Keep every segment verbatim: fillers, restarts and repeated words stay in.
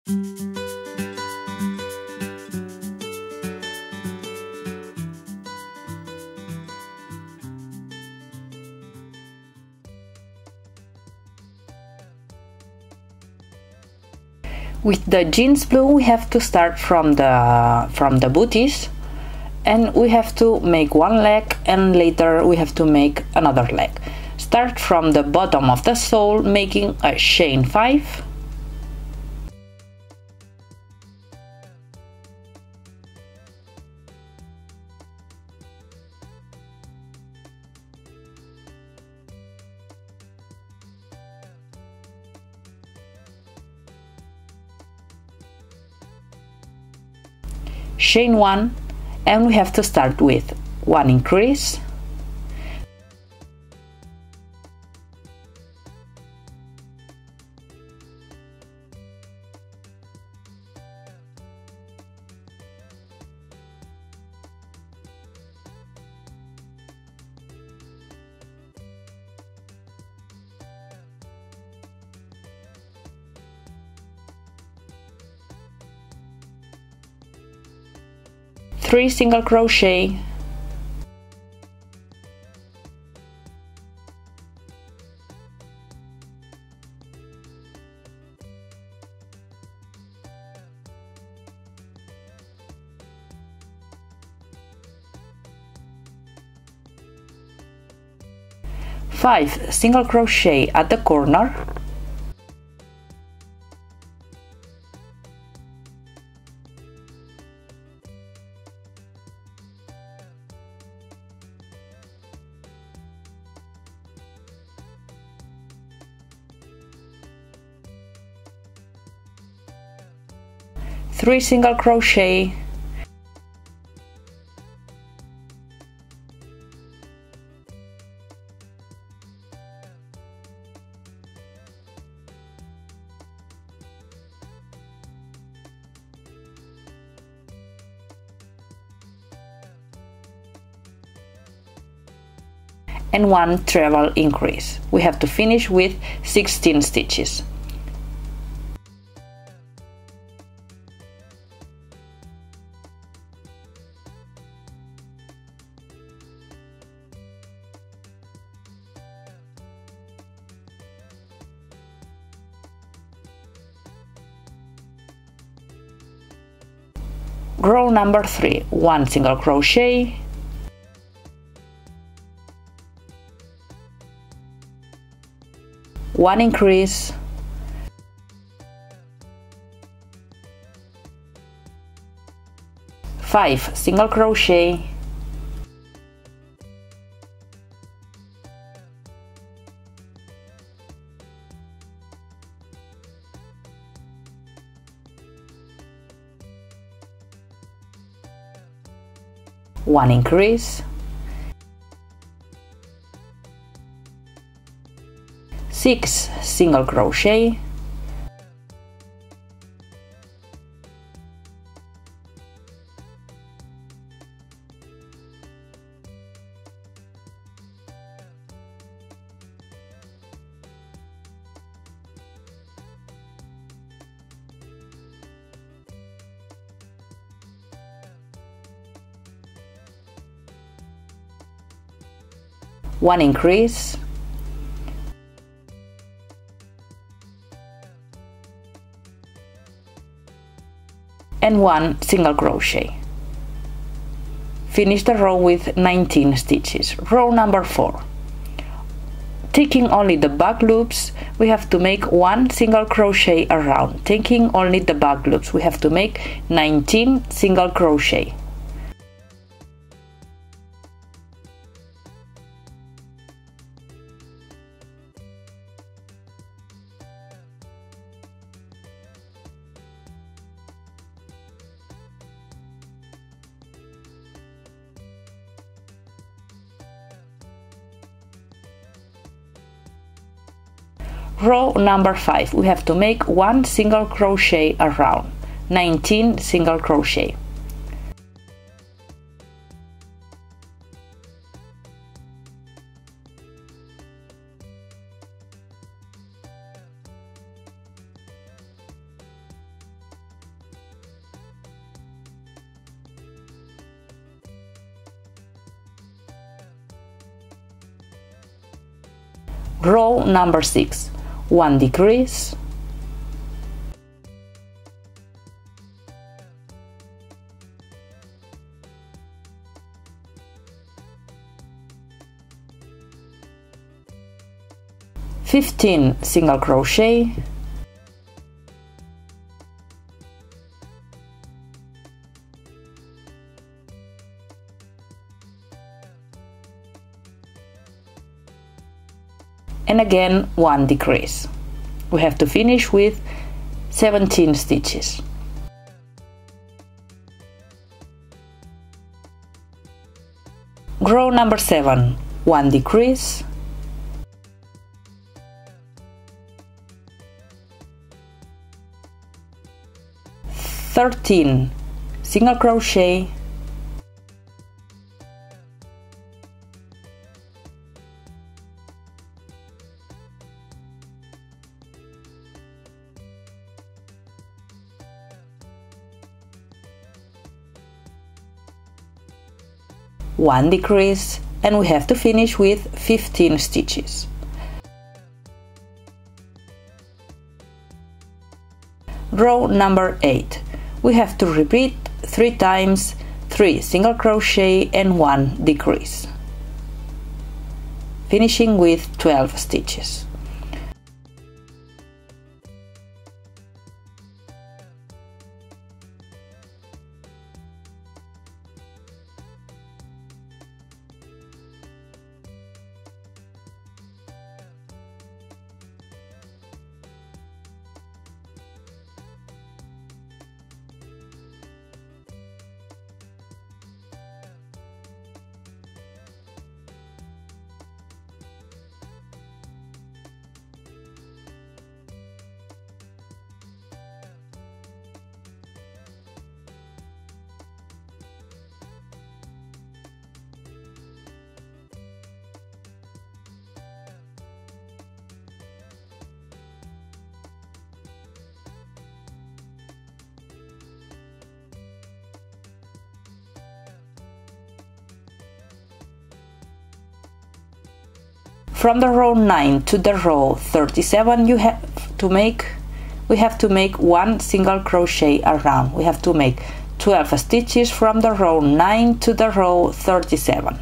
With the jeans blue, we have to start from the from the booties, and we have to make one leg, and later we have to make another leg. Start from the bottom of the sole, making a chain five, chain one, and we have to start with one increase, three single crochet, five single crochet at the corner, three single crochet, and one treble increase. We have to finish with sixteen stitches. Row number three, one single crochet, one increase, five single crochet, one increase, six single crochet, one increase, and one single crochet. Finish the row with nineteen stitches. Row number four. Taking only the back loops, we have to make one single crochet around. Taking only the back loops, we have to make nineteen single crochet. Row number five, we have to make one single crochet around, nineteen single crochet. Row number six, one decrease, fifteen single crochet, and again one decrease. We have to finish with seventeen stitches. Row number seven, one decrease, thirteen single crochet, one decrease, and we have to finish with fifteen stitches. Row number eight, we have to repeat three times three single crochet and one decrease, finishing with twelve stitches. From the row nine to the row thirty-seven, you have to make we have to make one single crochet around. We have to make twelve stitches from the row nine to the row thirty-seven.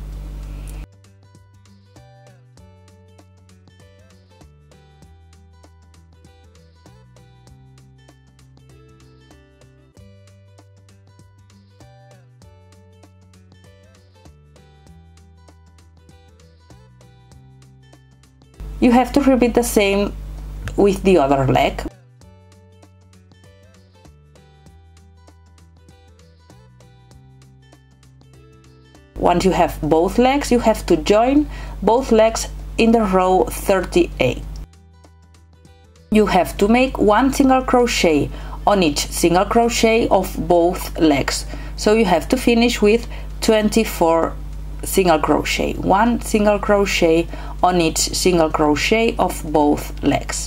You have to repeat the same with the other leg. Once you have both legs, you have to join both legs in the row thirty-eight. You have to make one single crochet on each single crochet of both legs. So you have to finish with twenty-four single crochet, one single crochet on each single crochet of both legs.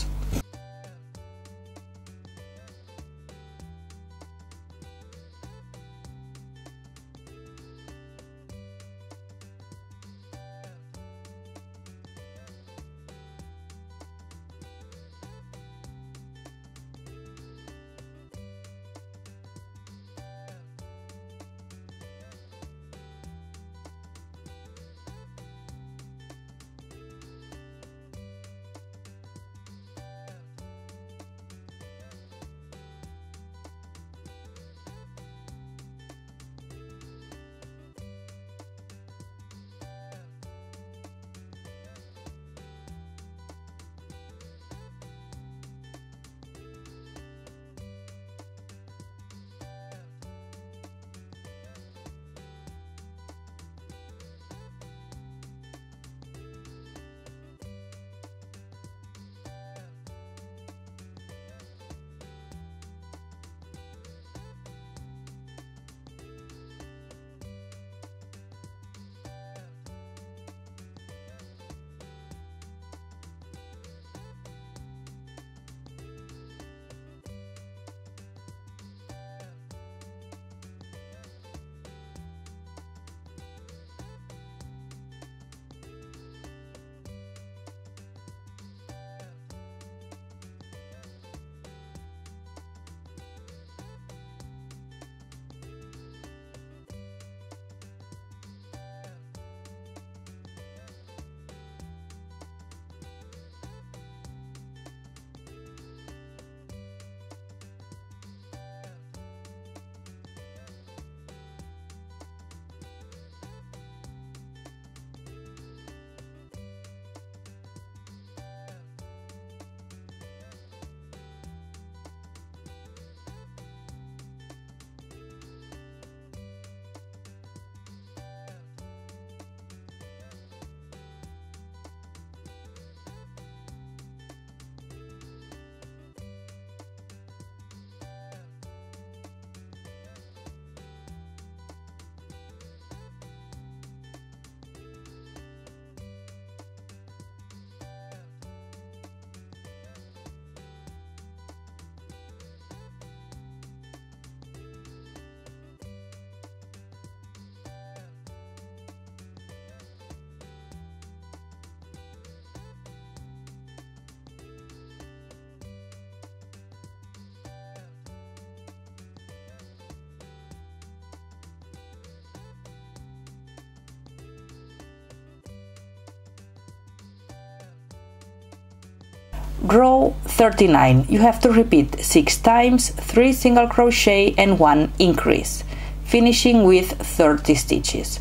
Row thirty-nine, you have to repeat six times, three single crochet and one increase, finishing with thirty stitches.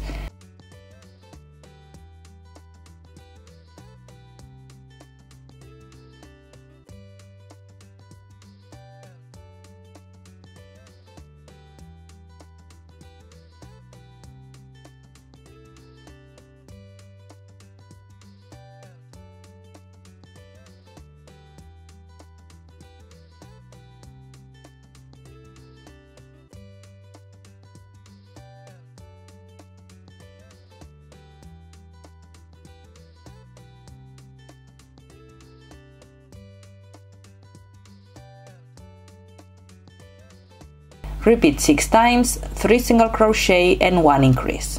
Repeat six times, three single crochet and one increase.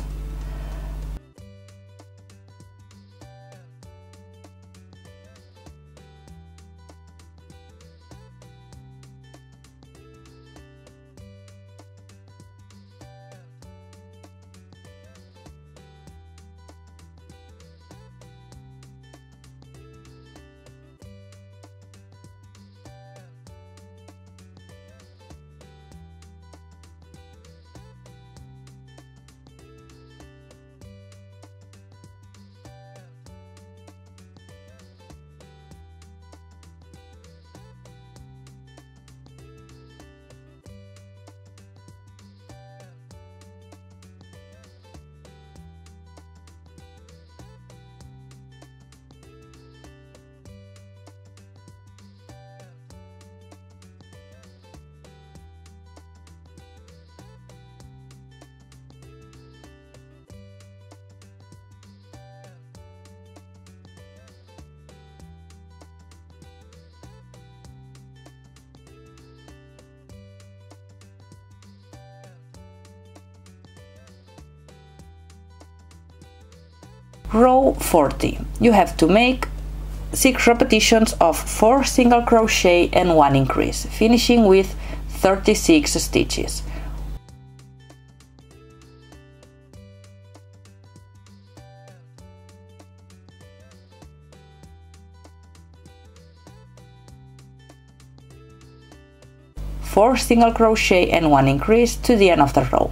Row forty, you have to make six repetitions of four single crochet and one increase, finishing with thirty-six stitches. Four single crochet and one increase to the end of the row.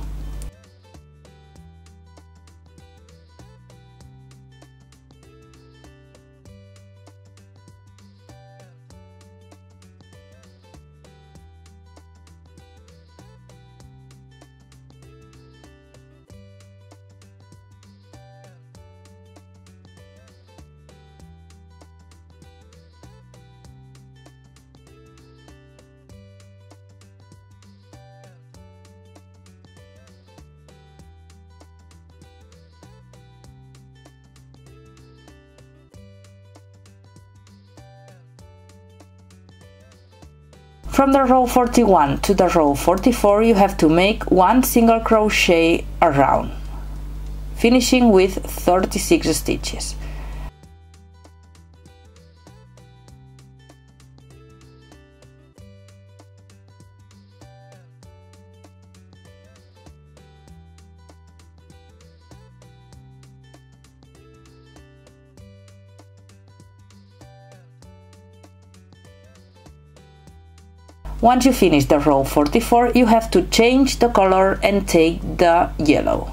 From the row forty-one to the row forty-four, you have to make one single crochet around, finishing with thirty-six stitches. Once you finish the row forty-four, you have to change the color and take the yellow.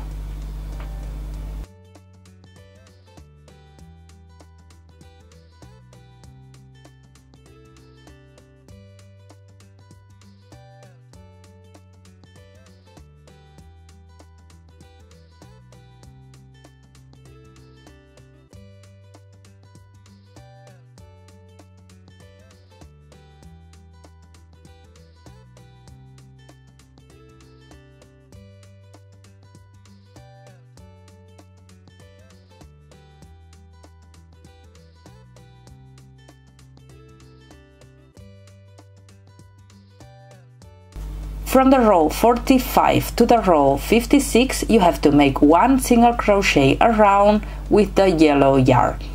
From the row forty-five to the row fifty-six, you have to make one single crochet around with the yellow yarn.